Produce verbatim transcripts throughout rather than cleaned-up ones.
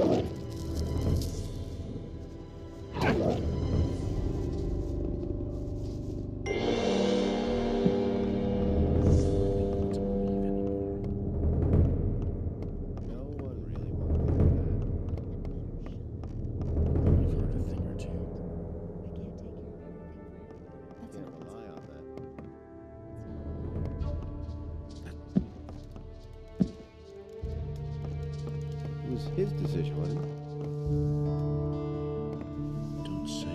His decision, wasn't it? Don't say.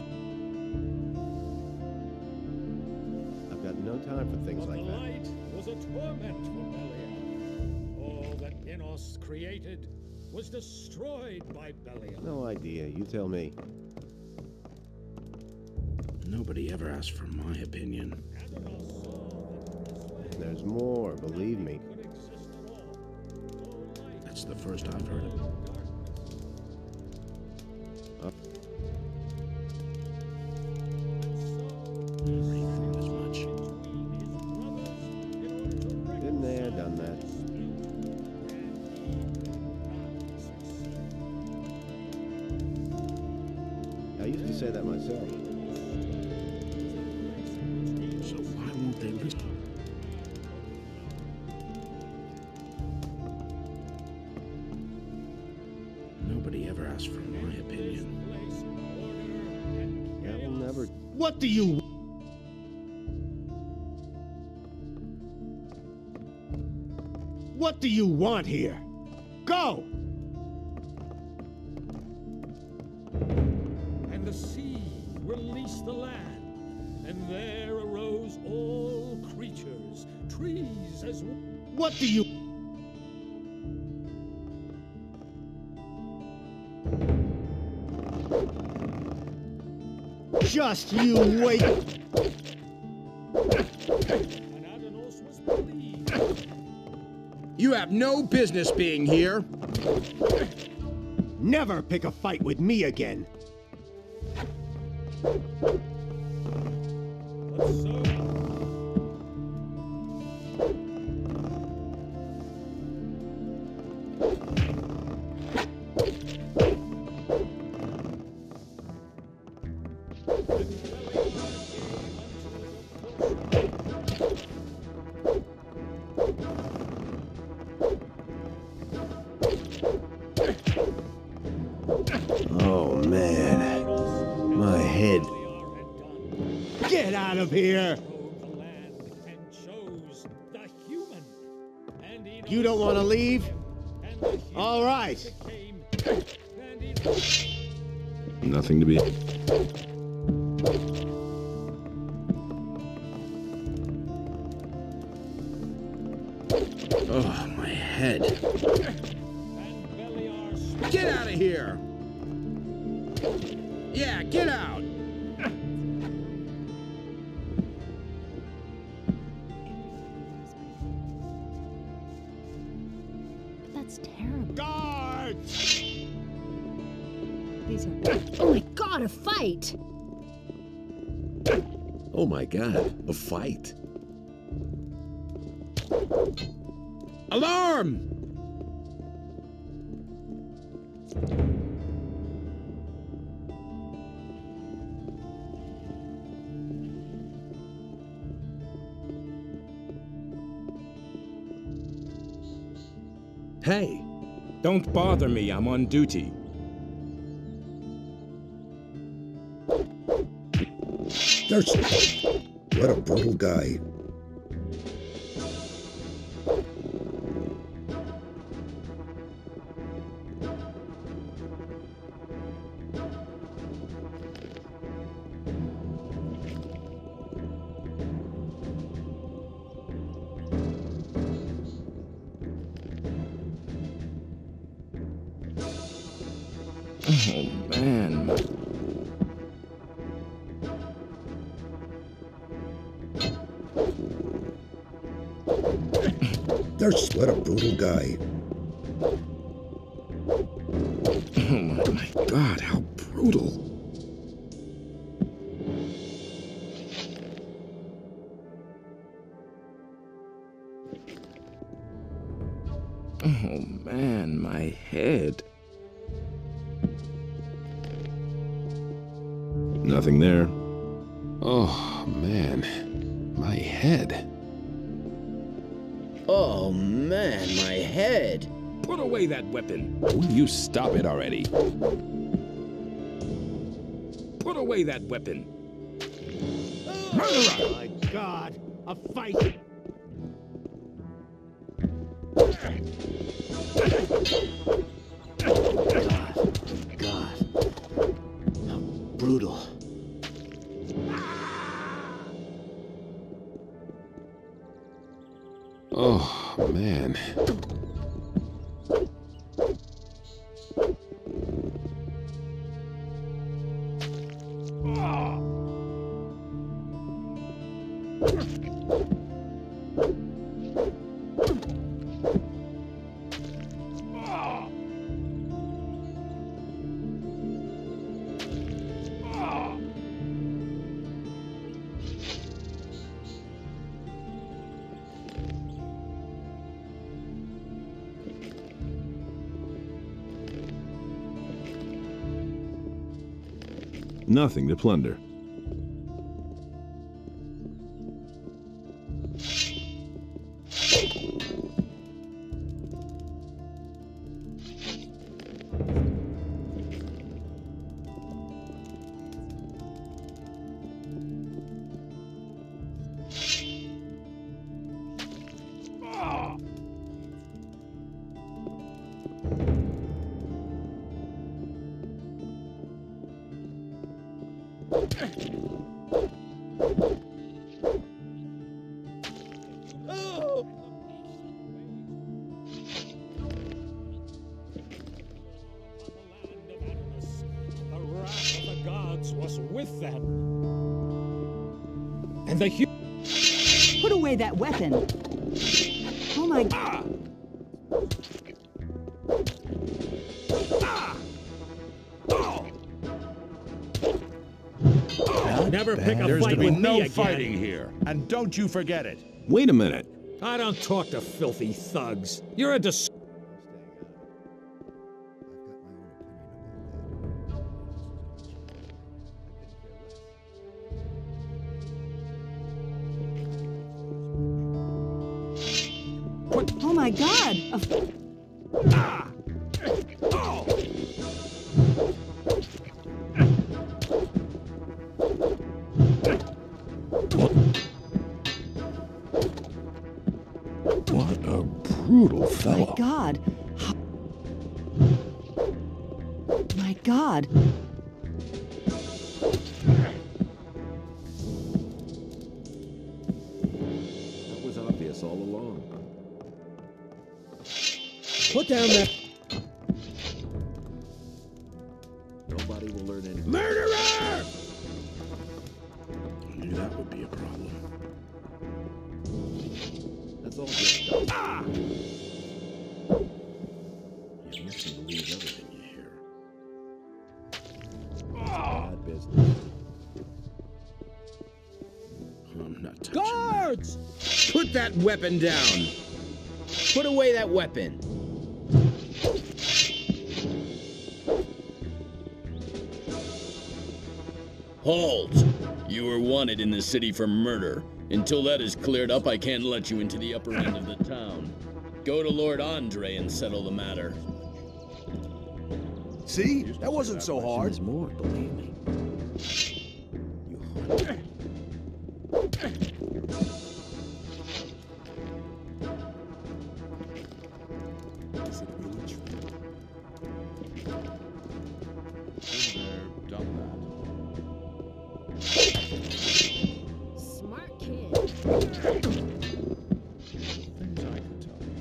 I've got no time for things But like the that. light was a torment for Belial. All that Innos created was destroyed by Belial. No idea. You tell me. Nobody ever asked for my opinion. Adonal saw that this There's more, believe me. could exist at all. No light, That's the first I've heard of it. no darkness. Uh. And so I feel as much. between his brothers in order to Been there, done that. I used to say that myself. So why won't they listen? Nobody ever asked for my opinion. That will never. What do you... What do you want here? Go! And the sea released the land, and there arose all creatures, trees as well. What do you... Just you wait! And Adanos was believed. You have no business being here. Never pick a fight with me again! But so Oh, man. My head. Get out of here! rode the land and chose the human. And Enos You don't want to leave? and the human All right. became, and Enos Nothing to be. Oh, my head. and Beliar Get out of here! Yeah, get out! That's terrible. Guards! These are. Oh my god, a fight! Oh my god, a fight. Alarm! Hey, Don't bother me, I'm on duty. There's... What a brutal guy. Oh, man. There's... What a brutal guy. Oh, my, my God, how brutal. Oh, man, my head. Nothing there. Oh, man. My head. Oh, man, my head. Put away that weapon. Will you stop it already? Put away that weapon. Oh my God! A fight! God. God. How brutal. Oh, man. Nothing to plunder. Was with them. And the hu- Put away that weapon. Oh my ah! Ah! Oh! Oh! Never pick a There's fight to be with no me again. fighting here, and don't you forget it. Wait a minute. I don't talk to filthy thugs. You're a dis- Oh my God! A Ah! Oh! What a brutal my fellow. God! How- My God! That was obvious all along. Put down that... Nobody will learn anything. Murderer! I knew that would be a problem. That's all good stuff. Ah! You mustn't believe everything you hear. Bad business. I'm not touching Guards! Put that weapon down. Put away that weapon. Halt! You are wanted in the city for murder. Until that is cleared up, I can't let you into the upper end of the town. Go to Lord Andre and settle the matter. See? That wasn't so hard. There's more, believe me. You hunt. Is it really true? Been there, done Smart kid. that. Things I could tell you.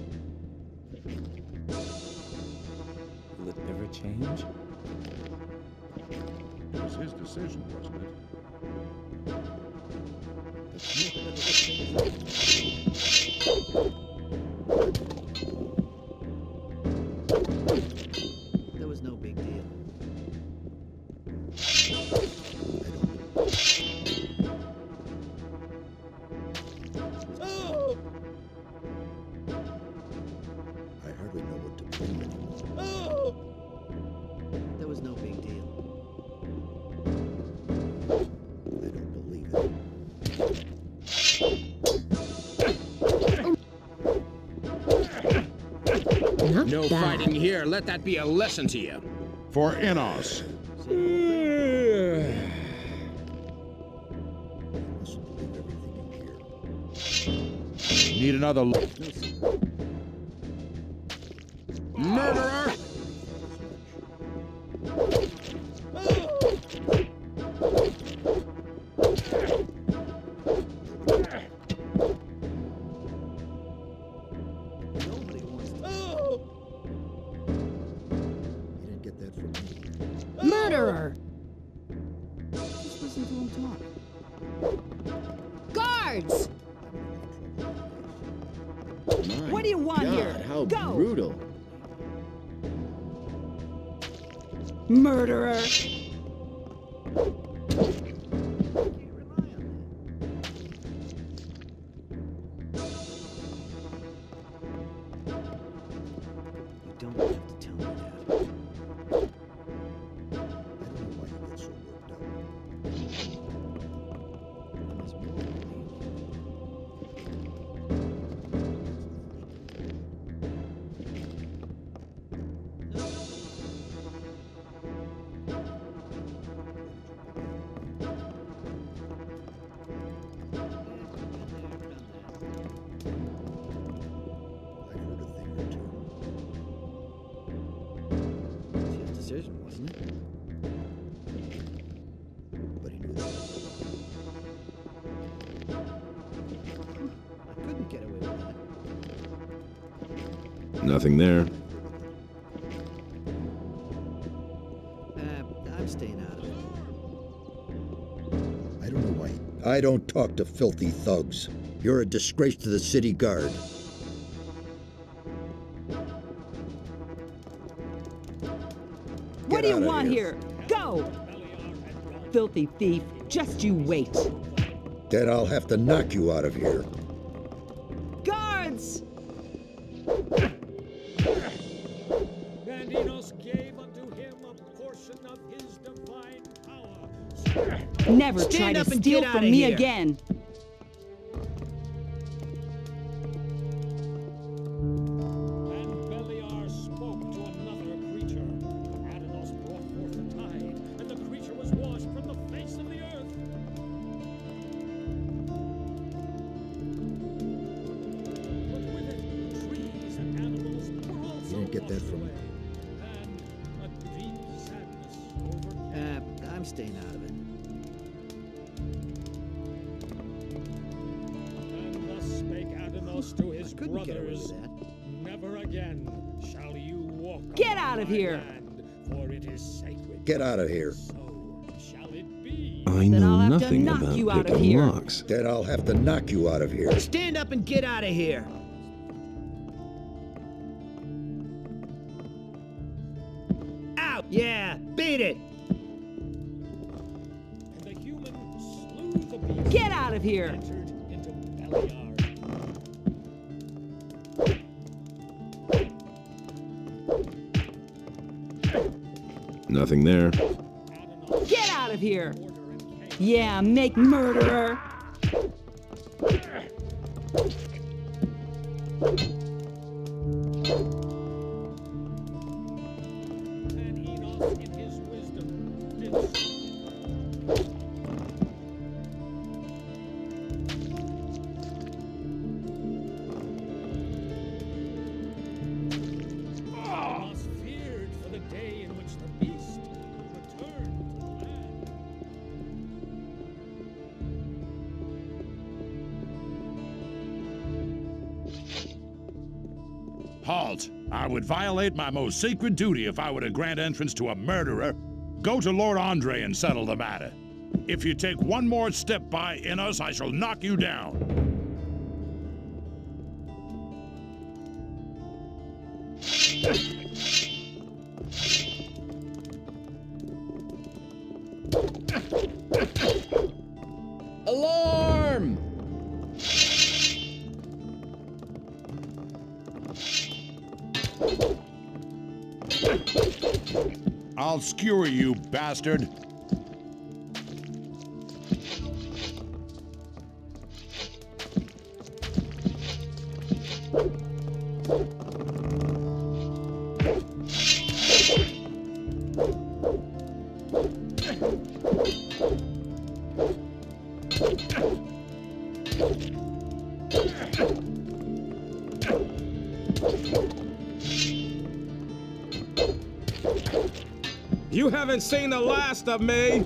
Will it ever change? It was his decision, wasn't it? There was no big deal. I hardly know what to believe anymore. There was no big deal. not No bad. fighting here. Let that be a lesson to you. For Enos. Need another look. Murderer! Nobody wants to. You didn't get that from me. Murderer! Just listen to him talk. Guards! My What do you want God, here? How Go! brutal. Murderer! You don't have to tell me that. I don't know why you get so worked up. There's more to me. I've heard a thing or two. It's his decision, wasn't it? But he knew that. I couldn't get away with that. Nothing there. Uh, I'm staying out of it. I don't know why. I don't talk to filthy thugs. You're a disgrace to the city guard. What do you outta want here. here? Go! Filthy thief, just you wait. Then I'll have to knock you out of here. Guards! And Enos gave unto him a portion of his divine power. Never try Stand to up and steal get from outta me here. again. And Beliar spoke to another creature. Adanos brought forth the tide, and the creature was washed from the face of the earth. But with it, trees and animals were also You didn't get that washed from me. away, and a deep sadness overcame. Uh, I'm staying out of it. And thus spake Adanos to his I couldn't get away brothers, with that. Never again shall you walk Get upon out of my here. land, for it is sacred. Get out of here. So shall it be. I Then know I'll have to nothing knock about you out of picking here. locks. Then I'll have to knock you out of here. Stand up and get out of here. Out! Yeah, beat it! And the human slew the beast. Get out of here. and entered into Beliar. Nothing there. Adanos Get out of here. order and chaos. Yeah, make murderer. And Enos in his wisdom did so. Enos feared for the day in which the beast would return to the land. Halt! I would violate my most sacred duty if I were to grant entrance to a murderer. Go to Lord Andre and settle the matter. If you take one more step by Enos, I shall knock you down. Alarm! I'll skewer you, bastard. You haven't seen the last of me!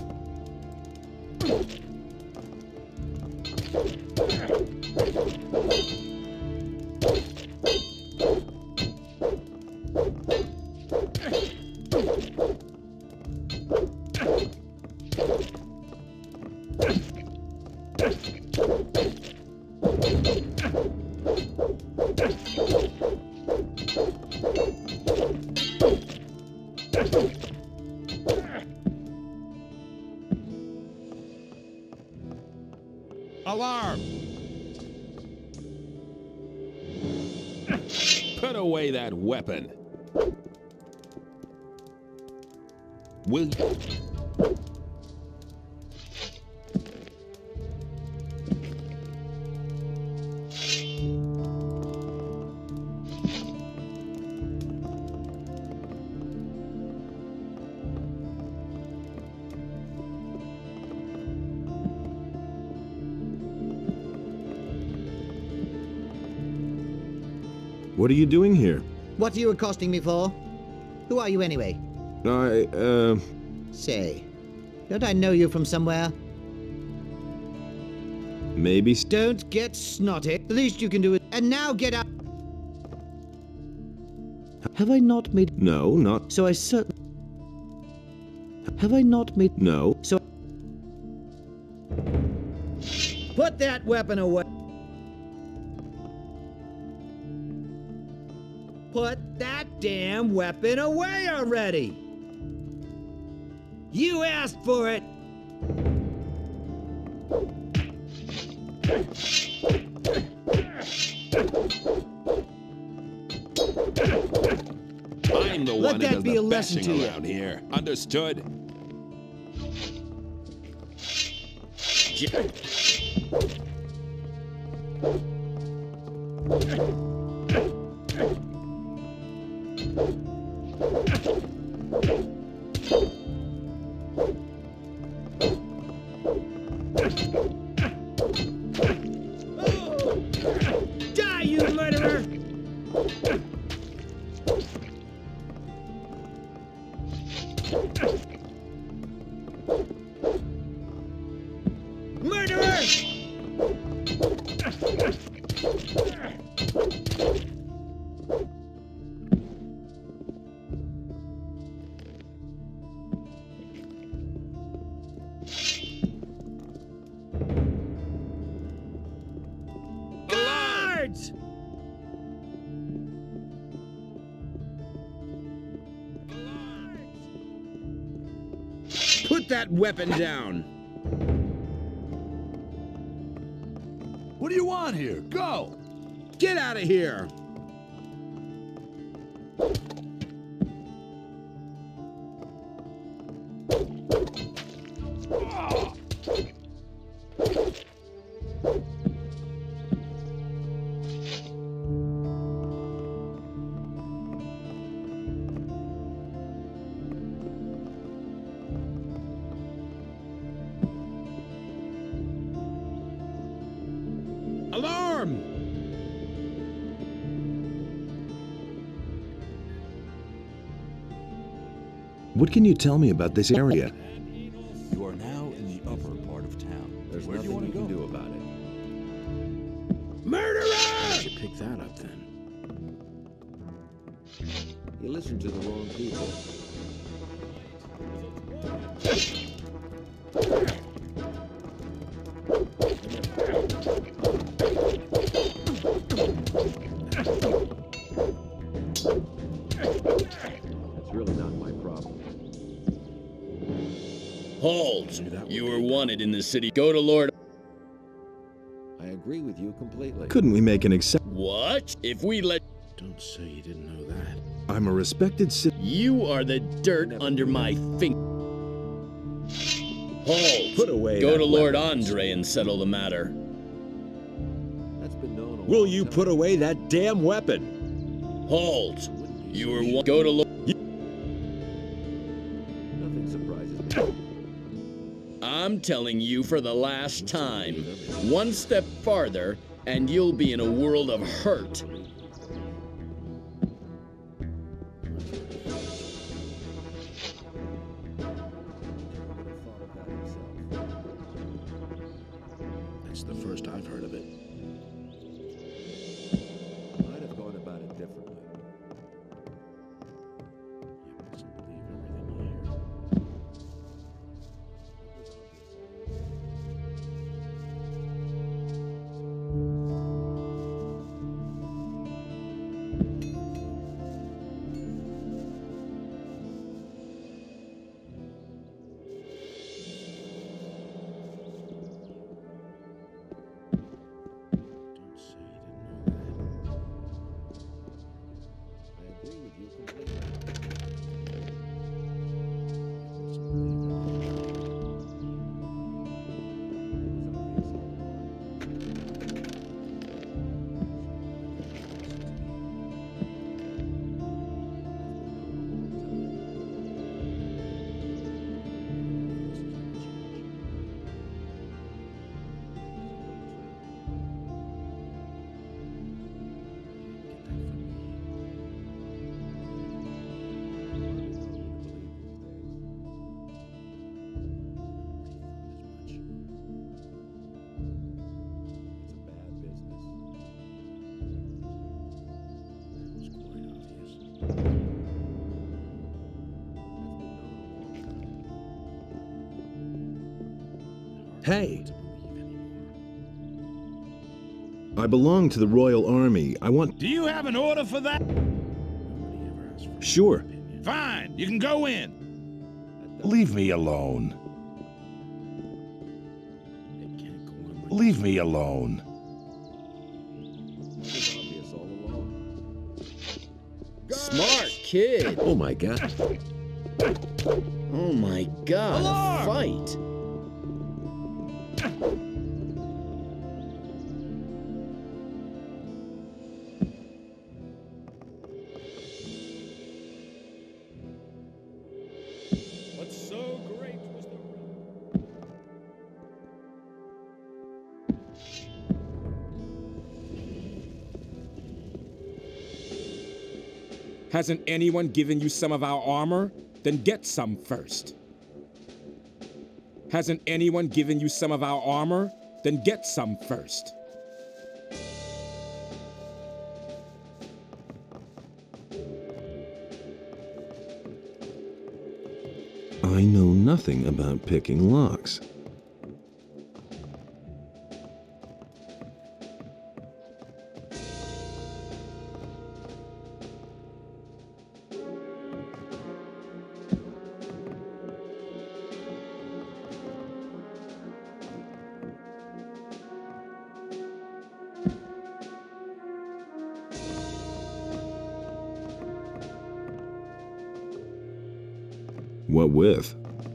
Alarm! Put away that weapon. Will you? What are you doing here? What are you accosting me for? Who are you anyway? I, uh... Say, don't I know you from somewhere? Maybe... Don't get snotty. The least you can do is... And now get up! Have I not made... No, not... So I certainly... Have I not made... No. So... Put that weapon away! Put that damn weapon away already! You asked for it! I'm the Let one that who does be the a lesson bashing to you. around here. Understood? Die, you murderer! Murderer! Guards! Put that weapon down! What do you want here? Go! Get out of here! Alarm! What can you tell me about this area? You are now in the upper part of town. There's Where nothing do you, you can do about it. Murderer! Why did you pick that up then? You listened to the wrong people. That's really not my problem. Halt! You are wanted in the city. Go to Lord... I agree with you completely. Couldn't we make an exception? What? If we let... Don't say you didn't know that. I'm a respected citizen. You are the dirt under my finger. Halt! Put away Go that to Lord weapon. Andre and settle the matter. That's been known a Will long you time. put away that damn weapon? Halt! You are wa- Go to Lord... Nothing surprises me. I'm telling you for the last time. One step farther, and you'll be in a world of hurt. It's the first I've heard of it. I'd have gone about it differently. You mustn't believe everything you hear. Hey! I belong to the Royal Army. I want... Do you have an order for that? Sure. Fine, you can go in. Leave me alone. Leave me alone. Smart kid. Oh my god. Oh my god, a fight. But so great was the Hasn't anyone given you some of our armor? Then get some first. Hasn't anyone given you some of our armor? Then get some first. I know nothing about picking locks. What with?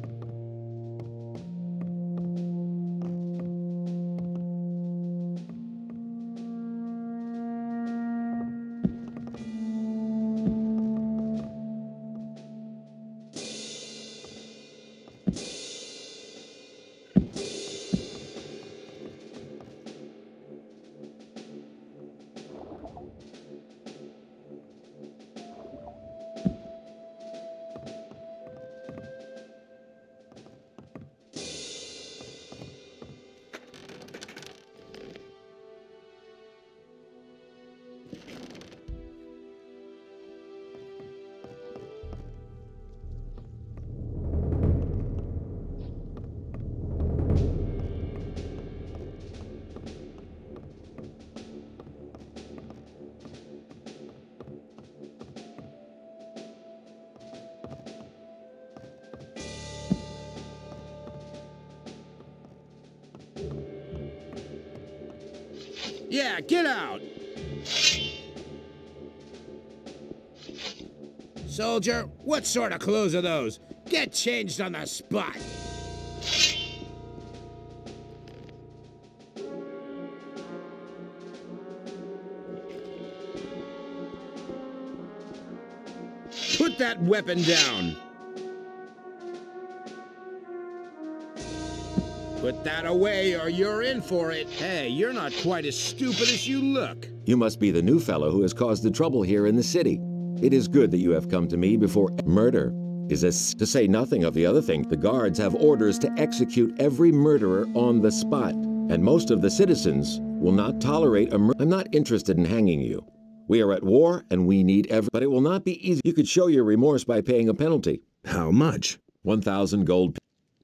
Yeah, get out! Soldier, what sort of clothes are those? Get changed on the spot! Put that weapon down! Put that away or you're in for it. Hey, you're not quite as stupid as you look. You must be the new fellow who has caused the trouble here in the city. It is good that you have come to me before murder is as to say nothing of the other thing. The guards have orders to execute every murderer on the spot. And most of the citizens will not tolerate a murder. I'm not interested in hanging you. We are at war and we need every. But it will not be easy. You could show your remorse by paying a penalty. How much? one thousand gold.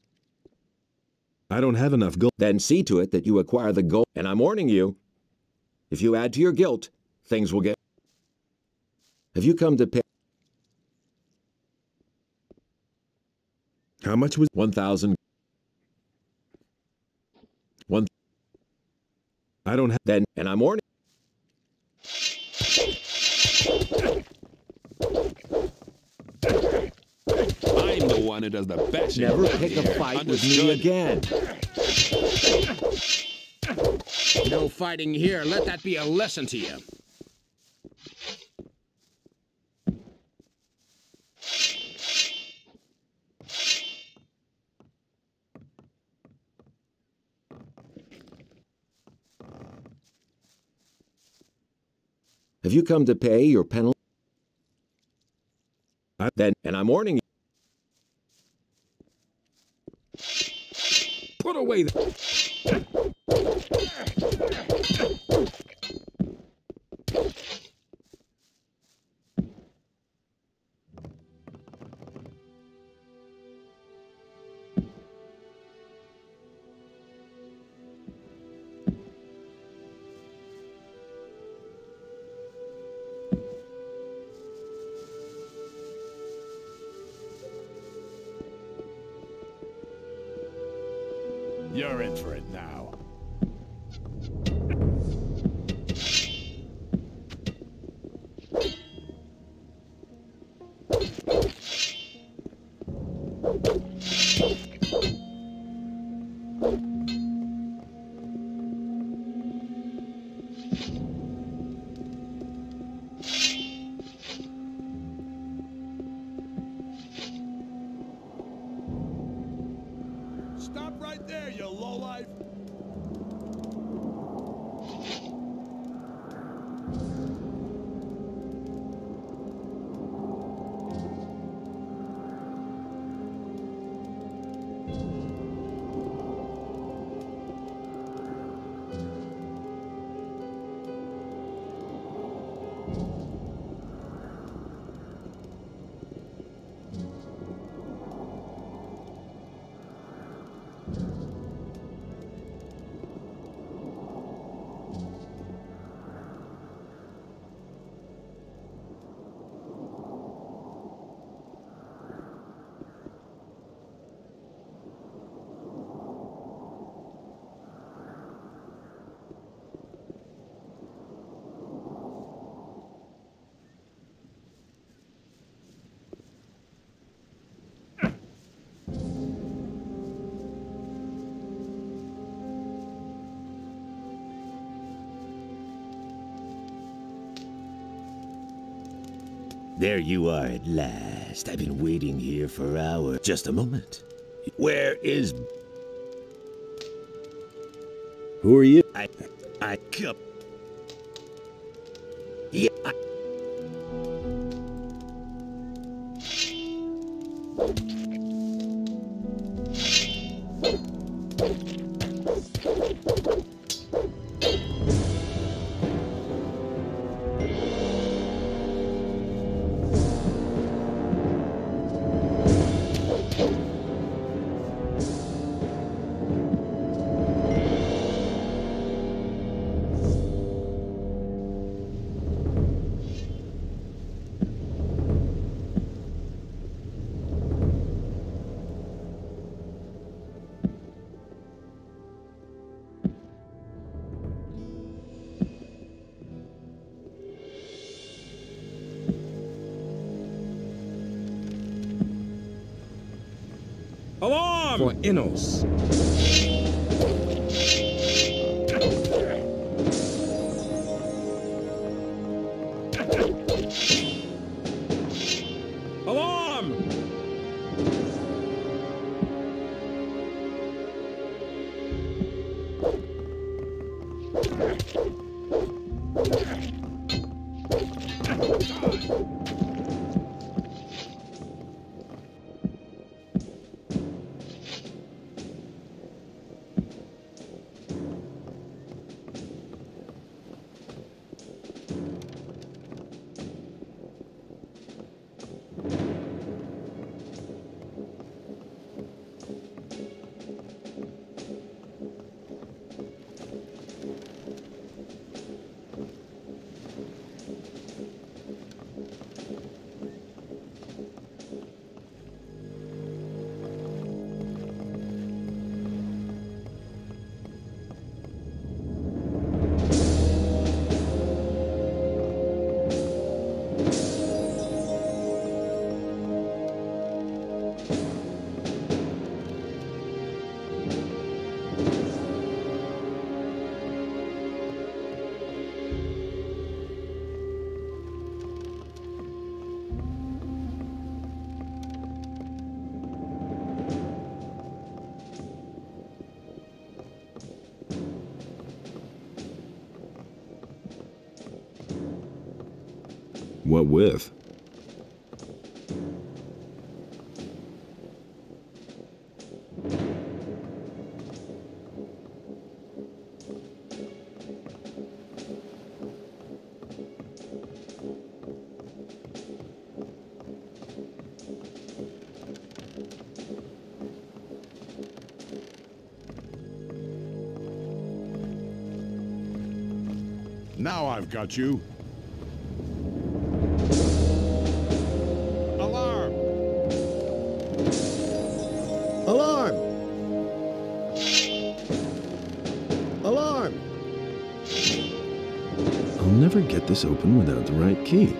I don't have enough gold. Then see to it that you acquire the gold. And I'm warning you, if you add to your guilt, things will get. Have you come to pay? How much was one thousand? One. I don't have. Then, and I'm warning. I'm the one who does the best. Never pick a fight Understood. with me again. No fighting here. Let that be a lesson to you. Have you come to pay your penalty? I, then, and I'm warning you. Put away the... You're in for it now. Stop right there, you lowlife! There you are at last. I've been waiting here for hours. Just a moment. Where is... Who are you? I... I... Come... Yeah, I... Alarm! For Innos. Alarm! What with? Now I've got you. Alarm! Alarm! Alarm! I'll never get this open without the right key.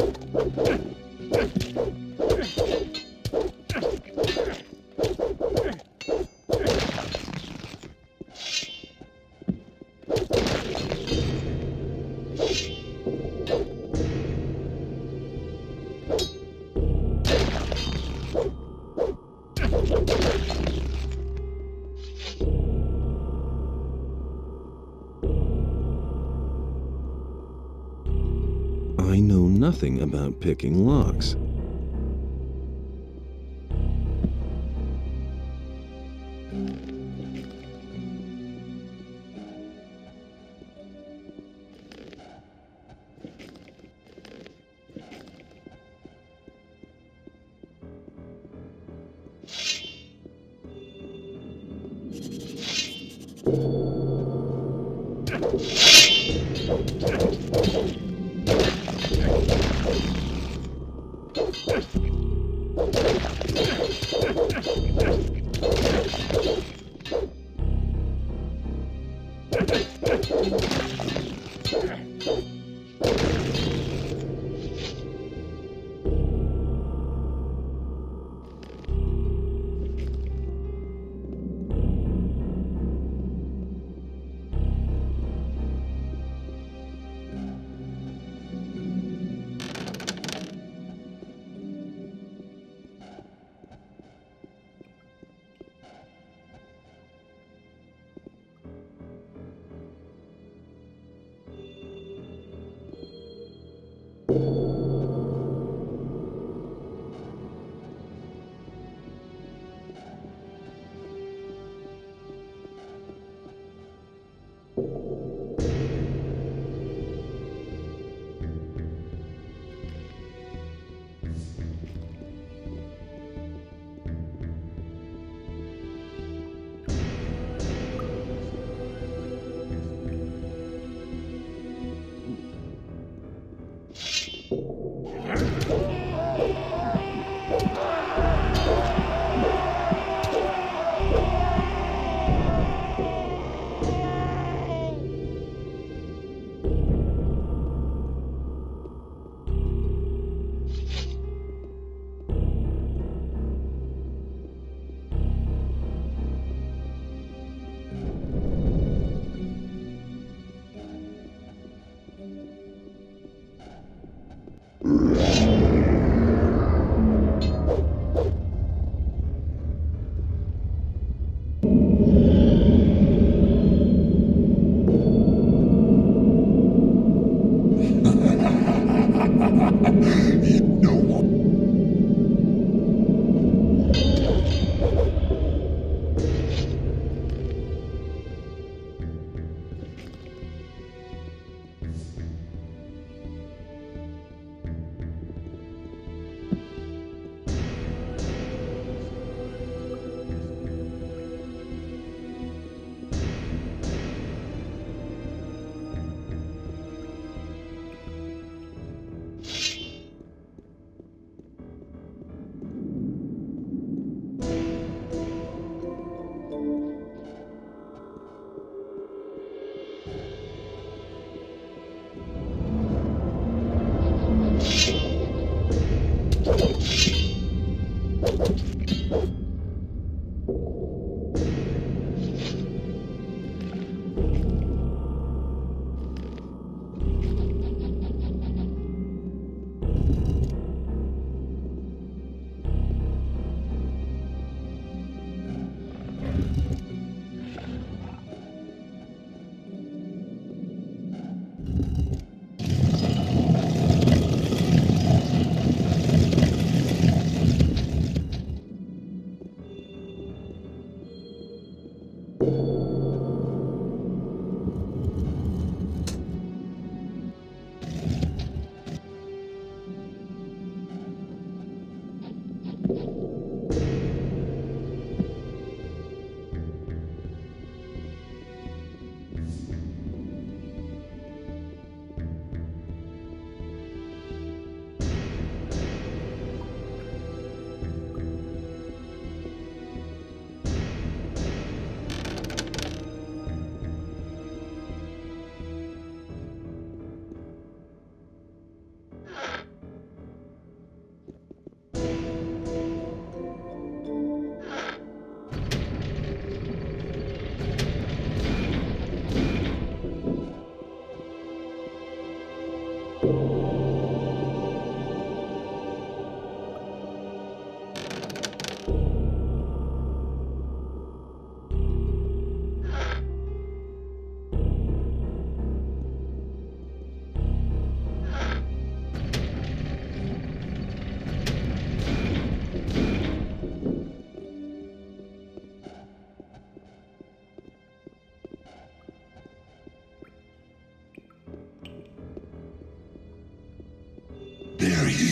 I know nothing about picking locks.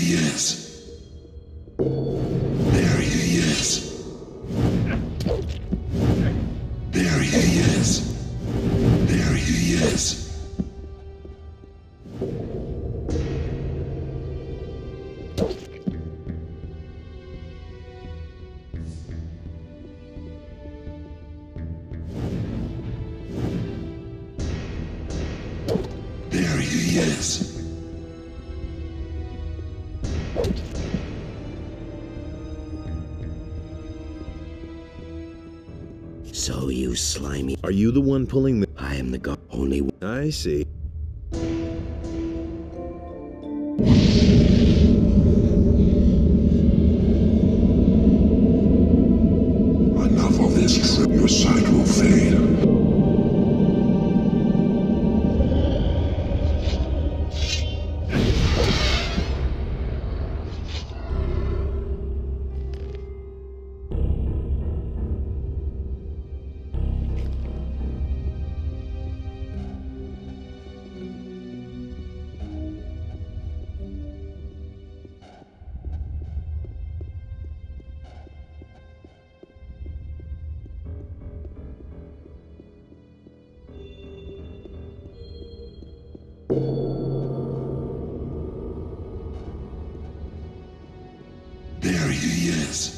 he is. There he is. There he is. There he is. There he is. So you slimy. Are you the one pulling the... I am the god. Only one. I see. Enough of this trip. Your sight will fade. There he is.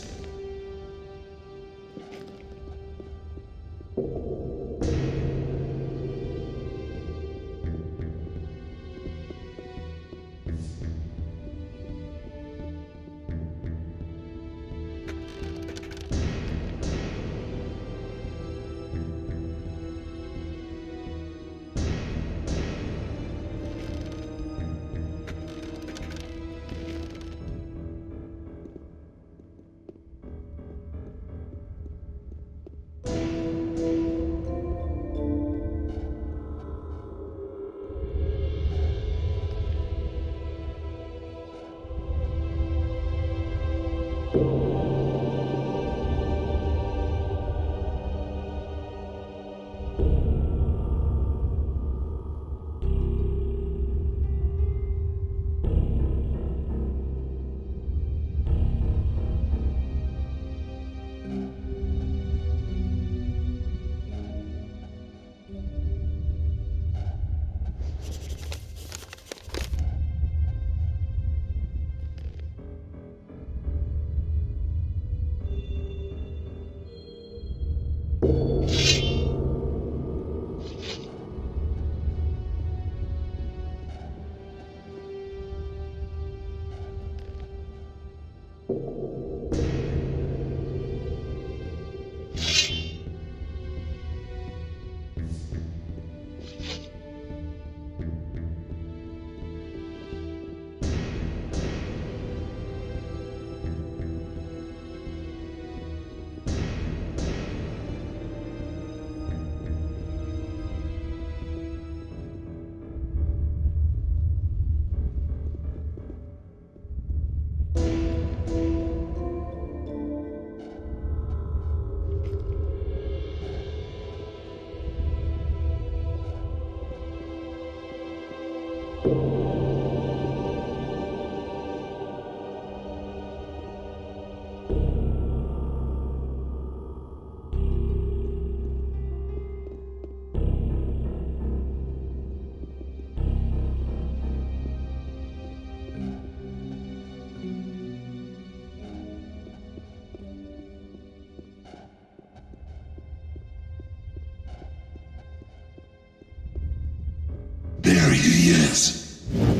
There he is.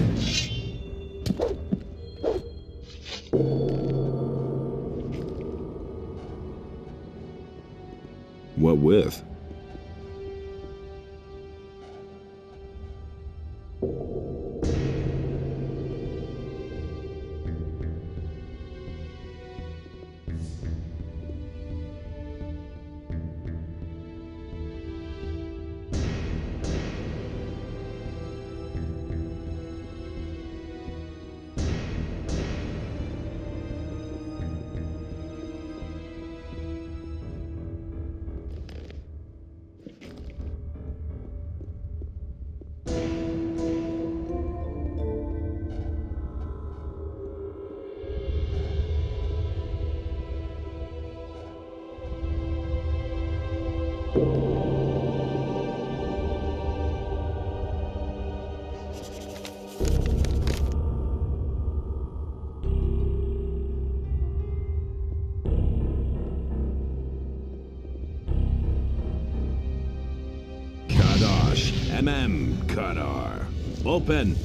What with? Kadosh, M M Kadar. Open.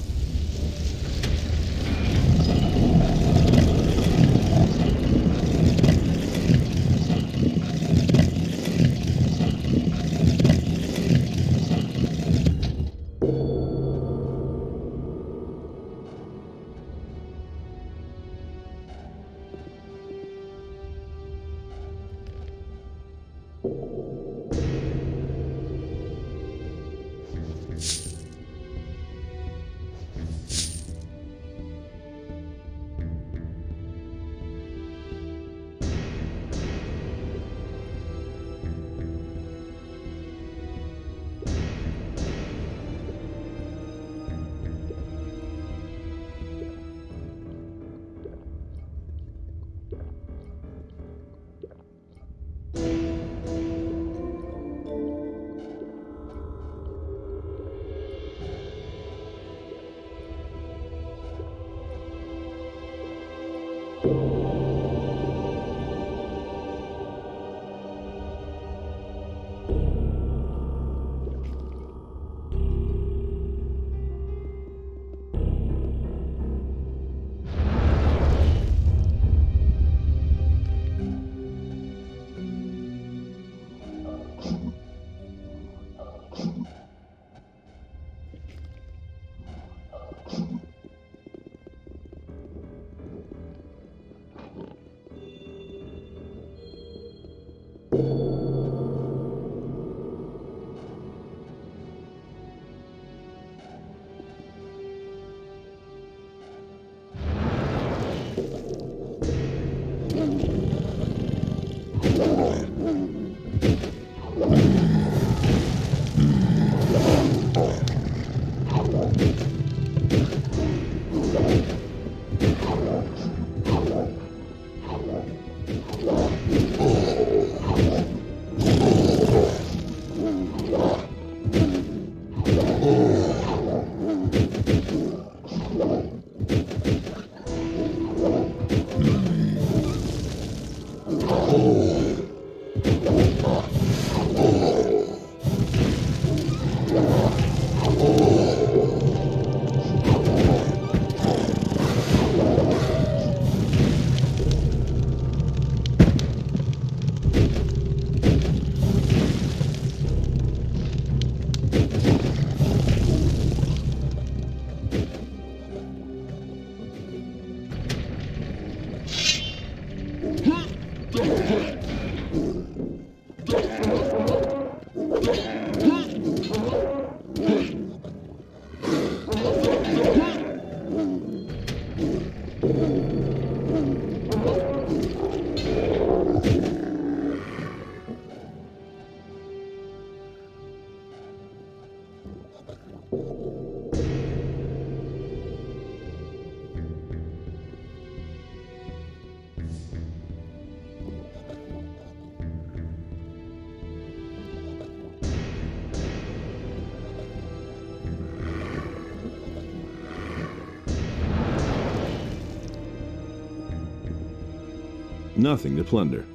Nothing to plunder.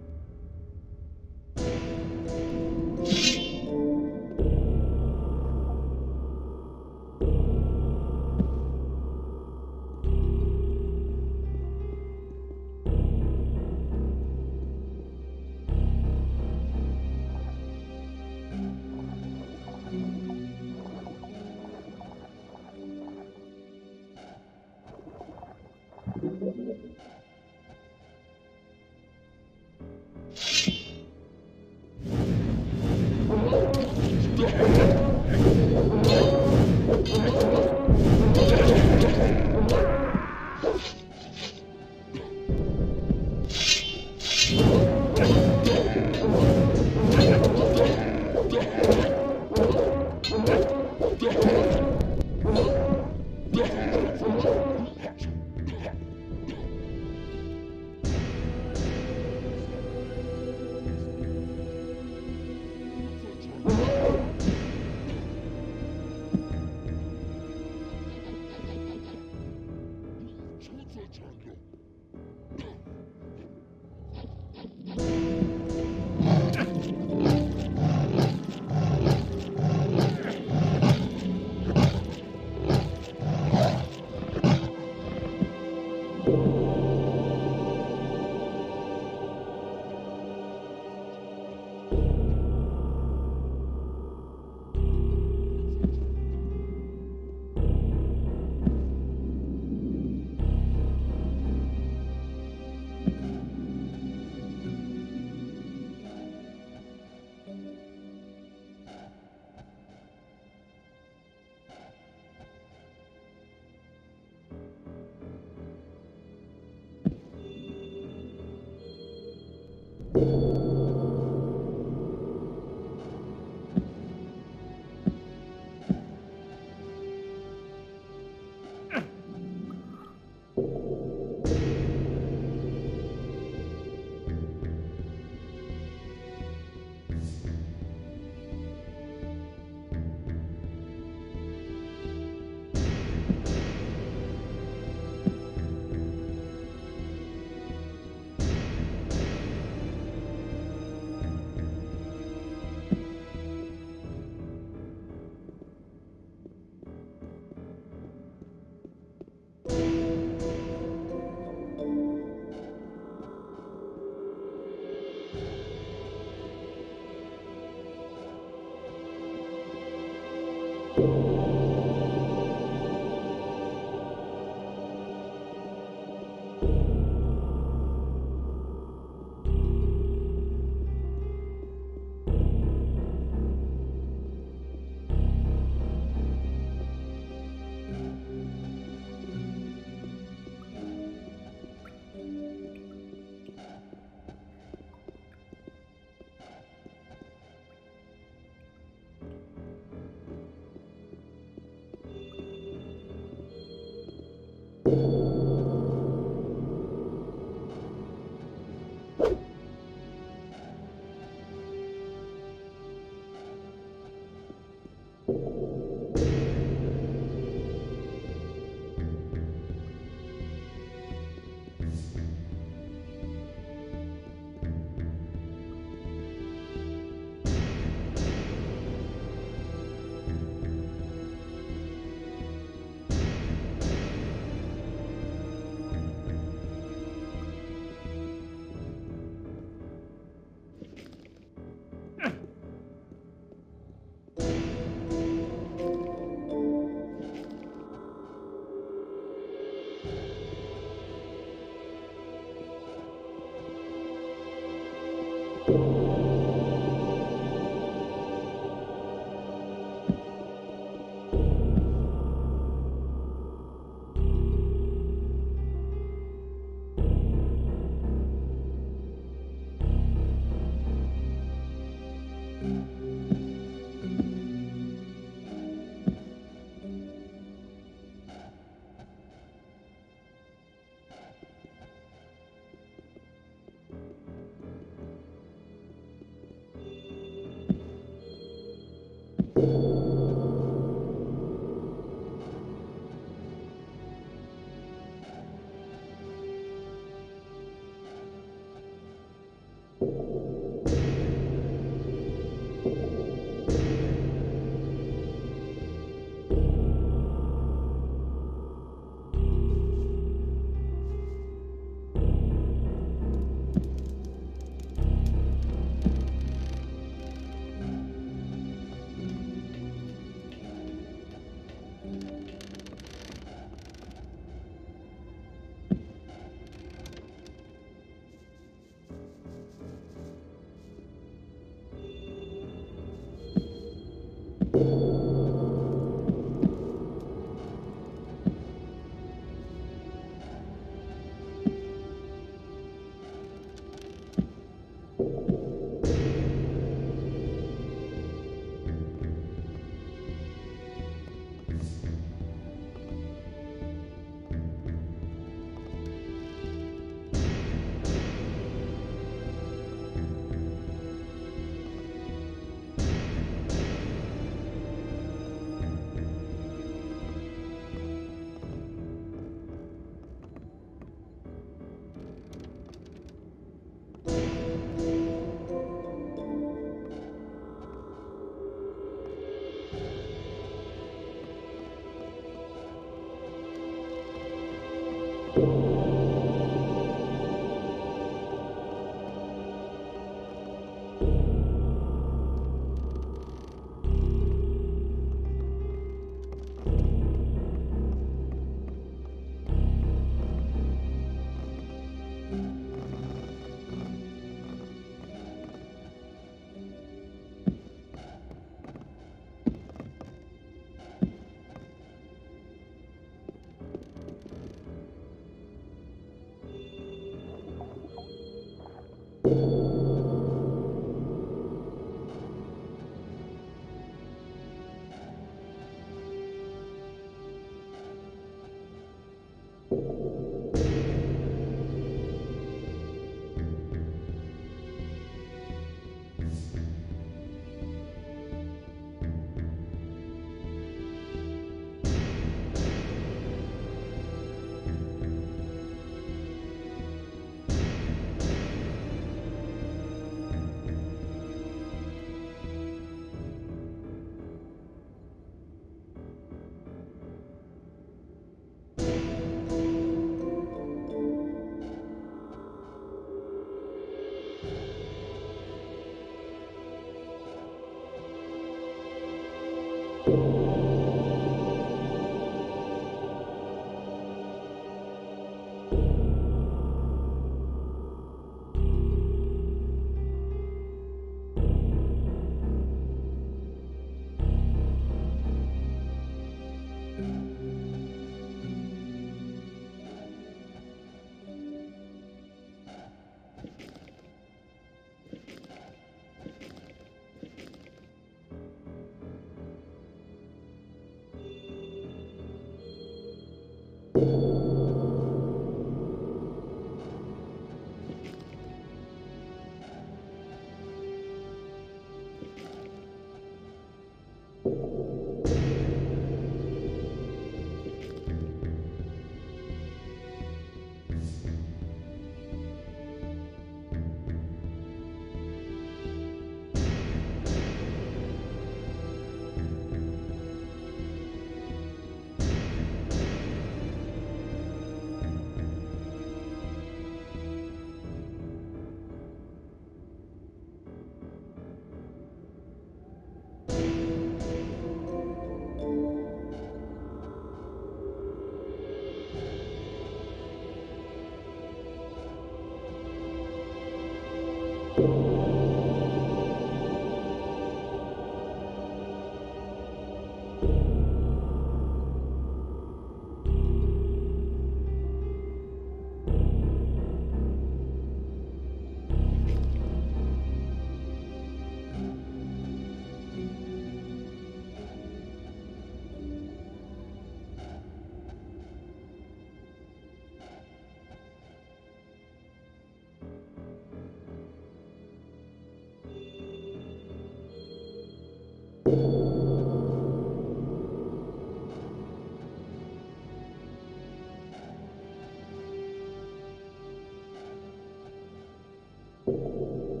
you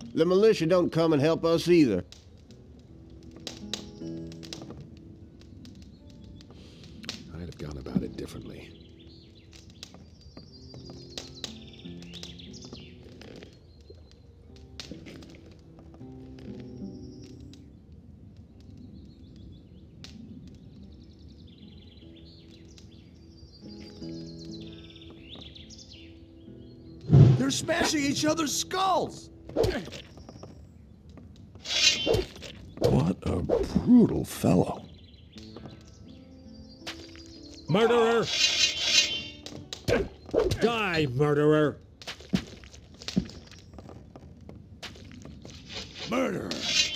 The militia don't come and help us either. I'd have gone about it differently. They're smashing each other's skulls! What a brutal fellow. Murderer! Die, murderer! Murderer!